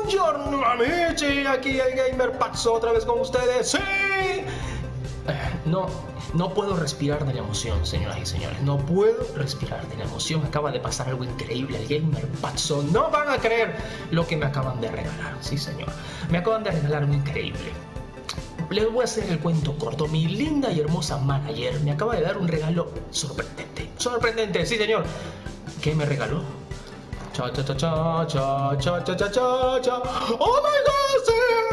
Buongiorno amici, aquí el Gamer Pazzo otra vez con ustedes. ¡Sí! No puedo respirar de la emoción, señoras y señores. No puedo respirar de la emoción. Acaba de pasar algo increíble al Gamer Pazzo. No van a creer lo que me acaban de regalar. Sí, señor. Me acaban de regalar algo increíble. Les voy a hacer el cuento corto. Mi linda y hermosa manager me acaba de dar un regalo sorprendente. Sorprendente, sí, señor. ¿Qué me regaló? Cha cha cha cha cha cha cha cha cha cha. ¡Oh my God!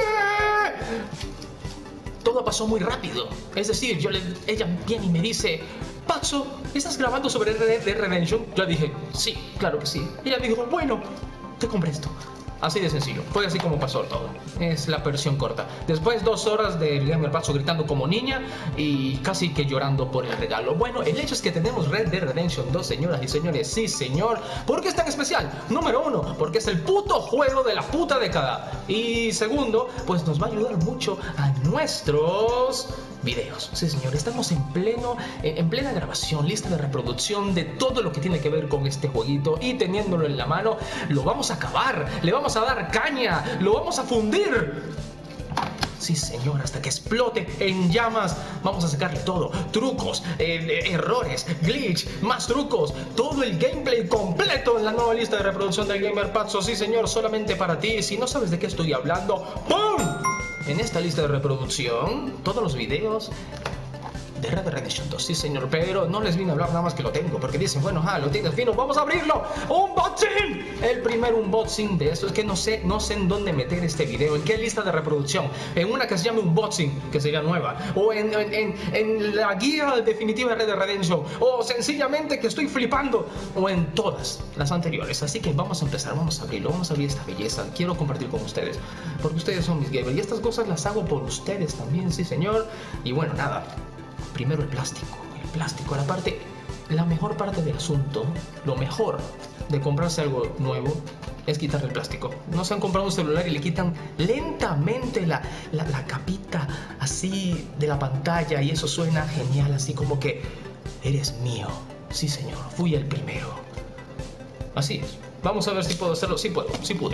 ¡Sí! Todo pasó muy rápido. Es decir, ella viene y me dice: Pazzo, ¿estás grabando sobre Red Dead Redemption? Yo dije: sí, claro que sí. Ella dijo: bueno, te compré esto. Así de sencillo, fue así como pasó todo. Es la versión corta. Después 2 horas del Gamer Pazzo gritando como niña y casi que llorando por el regalo. Bueno, el hecho es que tenemos Red Dead Redemption 2, señoras y señores. Sí, señor. ¿Por qué es tan especial? Número 1, porque es el puto juego de la puta década. Y segundo, pues nos va a ayudar mucho a nuestros videos. Sí, señor, estamos en plena grabación, lista de reproducción de todo lo que tiene que ver con este jueguito, y teniéndolo en la mano lo vamos a acabar, le vamos a dar caña, lo vamos a fundir. Sí, señor, hasta que explote en llamas. Vamos a sacarle todo: trucos, errores, glitch, más trucos, todo el gameplay completo en la nueva lista de reproducción del Gamer Pazzo. Sí, señor, solamente para ti. Si no sabes de qué estoy hablando, ¡pum! En esta lista de reproducción, todos los videos de Red Dead Redemption 2, sí, señor, pero no les vine a hablar nada más que lo tengo, porque dicen: bueno, lo tienes fino, vamos a abrirlo. ¡Unboxing! El primer unboxing de esto. Es que no sé en dónde meter este video, en qué lista de reproducción, en una que se llame Unboxing, que sería nueva, o en la guía definitiva de Red Dead Redemption, o sencillamente que estoy flipando, o en todas las anteriores. Así que vamos a empezar, vamos a abrirlo, vamos a abrir esta belleza. Quiero compartir con ustedes, porque ustedes son mis gamers, y estas cosas las hago por ustedes también, sí, señor. Y bueno, nada. Primero el plástico, la mejor parte del asunto. Lo mejor de comprarse algo nuevo es quitarle el plástico. No se han comprado un celular y le quitan lentamente la capita así de la pantalla, y eso suena genial, así como que eres mío. Sí, señor, fui el primero. Así es. Vamos a ver si puedo hacerlo. Sí puedo, sí pude.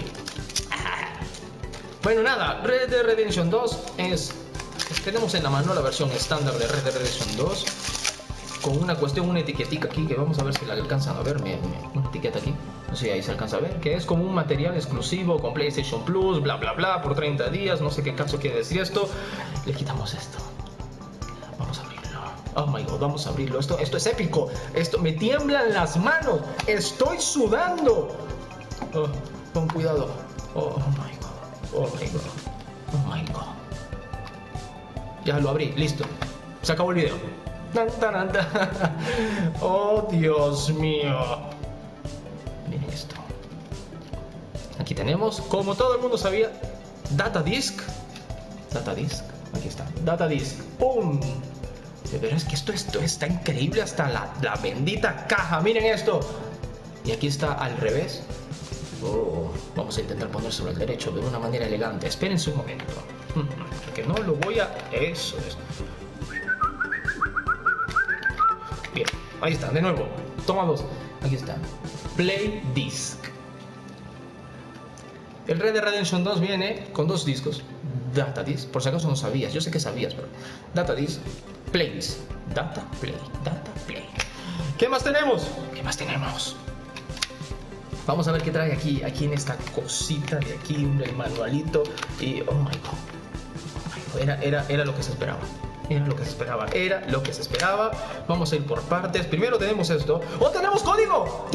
Bueno, nada, Red Dead Redemption 2 tenemos en la mano la versión estándar de Red Dead Redemption 2, con una etiquetica aquí, que vamos a ver si la alcanzan a ver. Una etiqueta aquí, no sé si ahí se alcanza a ver, que es como un material exclusivo con PlayStation Plus, bla bla bla, por 30 días, no sé qué caso quiere decir esto. Le quitamos esto. Vamos a abrirlo. Oh my God, vamos a abrirlo. Esto es épico. Esto me tiemblan las manos. Estoy sudando. Oh, con cuidado. Oh my God. Oh my God. Oh my God. Ya lo abrí, listo. Se acabó el video. Oh, Dios mío. Miren esto. Aquí tenemos, como todo el mundo sabía, Datadisk. Aquí está. Datadisk. ¡Pum! Pero es que esto está increíble, hasta la bendita caja. Miren esto. Y aquí está al revés. Oh, vamos a intentar ponérselo al derecho de una manera elegante. Espérense un momento. Que no lo voy a... Eso es. Bien, ahí está, de nuevo. Toma 2. Aquí está. Play Disc. El Red Dead Redemption 2 viene con 2 discos. Datadisk, por si acaso no sabías. Yo sé que sabías, pero... Datadisk, Play Disc. Data Play. ¿Qué más tenemos? Vamos a ver qué trae aquí en esta cosita de aquí, el manualito. Y oh my God. Era lo que se esperaba. Era lo que se esperaba. Vamos a ir por partes. Primero tenemos esto. ¡Oh, tenemos código!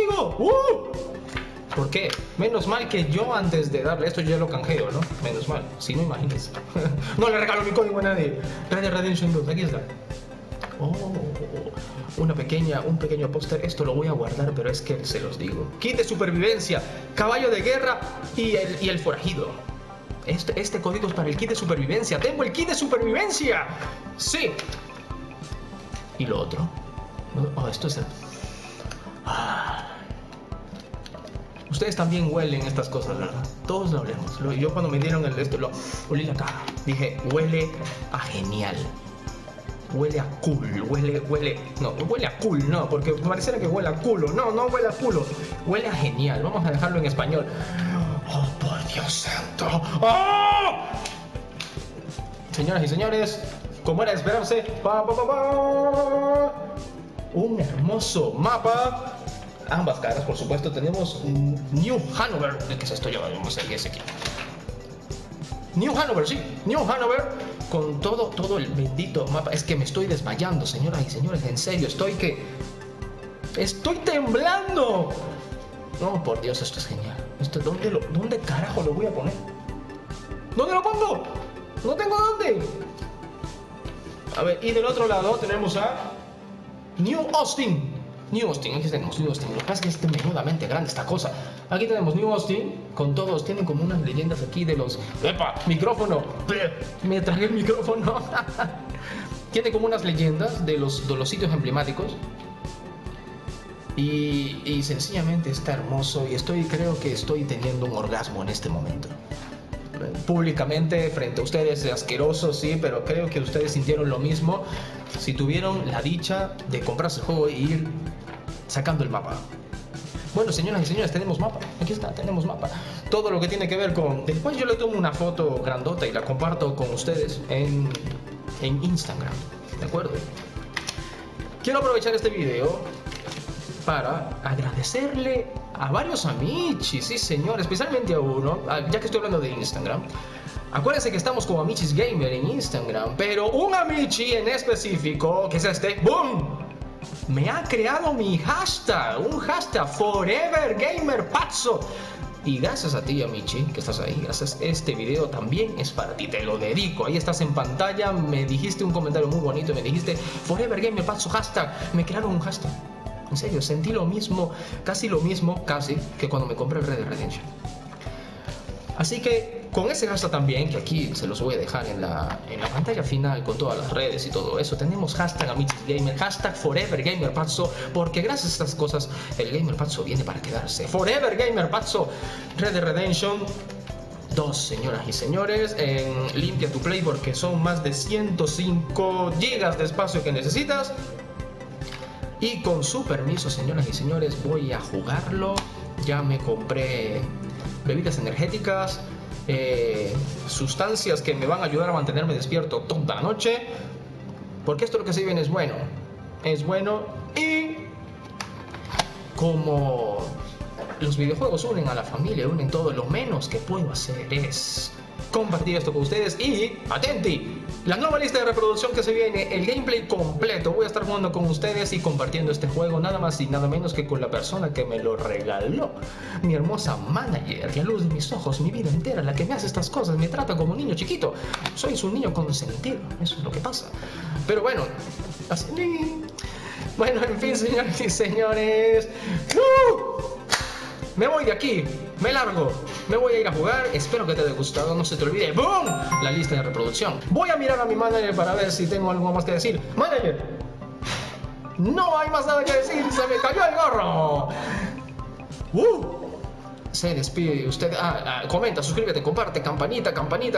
¿Por qué? Menos mal que yo, antes de darle esto, yo ya lo canjeo, ¿no? Menos mal. Si no, imagínense. No le regalo mi código a nadie. Red Dead Redemption 2, aquí está. Oh, un pequeño póster. Esto lo voy a guardar, pero es que se los digo. Kit de supervivencia, caballo de guerra y el forajido. Este código es para el kit de supervivencia. ¡Tengo el kit de supervivencia! ¡Sí! ¿Y lo otro? Oh, esto es el... Ustedes también huelen estas cosas, ¿verdad? Todos lo olemos. Yo cuando me dieron lo olí la caja. Dije, huele a genial. Huele a cool, no, huele a cool, no, porque pareciera que huele a culo. No huele a culo, huele a genial. Vamos a dejarlo en español. Oh, por Dios santo. ¡Oh! Señoras y señores, como era de esperarse, un hermoso mapa. Ambas caras, por supuesto, tenemos New Hanover. ¿De qué es esto? Vamos a ver ese aquí. New Hanover, sí, New Hanover, con todo el bendito mapa. Es que me estoy desmayando, señoras y señores, en serio, estoy temblando. No, por Dios, esto es genial. ¿Dónde carajo lo voy a poner? ¿Dónde lo pongo? No tengo dónde. A ver, y del otro lado tenemos a New Austin. New Austin, aquí tenemos New Austin. Lo que pasa es que es menudamente grande esta cosa. Aquí tenemos New Austin, con todos, tienen como unas leyendas aquí de los... ¡Epa! ¡Micrófono! Me tragué el micrófono. Tiene como unas leyendas de los sitios emblemáticos. Y sencillamente está hermoso y creo que estoy teniendo un orgasmo en este momento. Públicamente frente a ustedes es asqueroso, sí, pero creo que ustedes sintieron lo mismo si tuvieron la dicha de comprarse el juego e ir sacando el mapa. Bueno, señoras y señores, tenemos mapa. Aquí está, tenemos mapa. Todo lo que tiene que ver con... Después yo le tomo una foto grandota y la comparto con ustedes en Instagram, ¿de acuerdo? Quiero aprovechar este video para agradecerle a varios amichis, sí señor, especialmente a uno, ya que estoy hablando de Instagram. Acuérdense que estamos como Amichis Gamer en Instagram, pero un amichi en específico, que es este, ¡boom!, me ha creado mi hashtag, un hashtag ForeverGamerPazzo. Y gracias a ti, amichi, que estás ahí, gracias, este video también es para ti, te lo dedico. Ahí estás en pantalla, me dijiste un comentario muy bonito, me dijiste ForeverGamerPazzo hashtag, me crearon un hashtag. En serio, sentí lo mismo, casi que cuando me compré el Red Dead Redemption. Así que con ese hashtag también, que aquí se los voy a dejar en la pantalla final con todas las redes y todo eso, tenemos hashtag AmichesGamer, hashtag ForeverGamerPazzo, porque gracias a estas cosas el GamerPazzo viene para quedarse. ForeverGamerPazzo, Red Dead Redemption 2, señoras y señores, en Limpia tu Play, porque son más de 105 GB de espacio que necesitas. Y con su permiso, señoras y señores, voy a jugarlo. Ya me compré bebidas energéticas, sustancias que me van a ayudar a mantenerme despierto toda la noche, porque esto lo que se viene es bueno. Es bueno y como los videojuegos unen a la familia, unen todo, lo menos que puedo hacer es compartir esto con ustedes y, atenti, la nueva lista de reproducción que se viene, el gameplay completo. Voy a estar jugando con ustedes y compartiendo este juego nada más y nada menos que con la persona que me lo regaló, mi hermosa manager, la luz de mis ojos, mi vida entera, la que me hace estas cosas, me trata como un niño chiquito. Soy un niño consentido, eso es lo que pasa. Pero bueno, así... Bueno, en fin, señores y señores, me voy de aquí, me largo, me voy a ir a jugar. Espero que te haya gustado, no se te olvide, ¡boom!, la lista de reproducción. Voy a mirar a mi manager para ver si tengo algo más que decir. ¡Manager! No hay más nada que decir, se me cayó el gorro. Se despide usted. Comenta, suscríbete, comparte, campanita.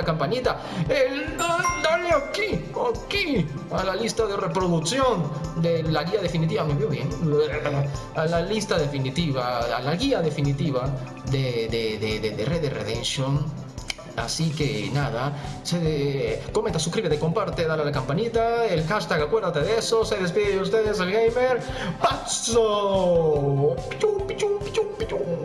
Dale aquí, a la lista de reproducción de la guía definitiva. Me veo bien. A la lista definitiva, a la guía definitiva de Red Dead Redemption. Así que nada, comenta, suscríbete, comparte, dale a la campanita, el hashtag, acuérdate de eso. Se despide de ustedes el GamerPazzo. Pichu, pichu, pichu, pichu.